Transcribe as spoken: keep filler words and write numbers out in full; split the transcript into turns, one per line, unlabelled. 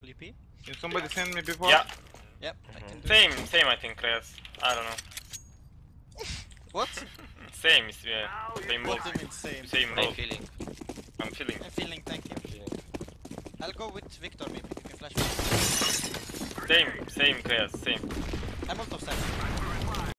E P?
Can somebody send me before?
Yeah.
Yep, I can do
Same, same I think, Reyes. I don't know.
it. What?
Same, is, yeah. Same
What
role.
do you mean same?
Same
I'm
role.
feeling.
I'm feeling.
I'm feeling, thank you.
I'm feeling.
I'll go with Victor maybe, you can flash me.
Same, same, Reyes, same.
I'm also seven.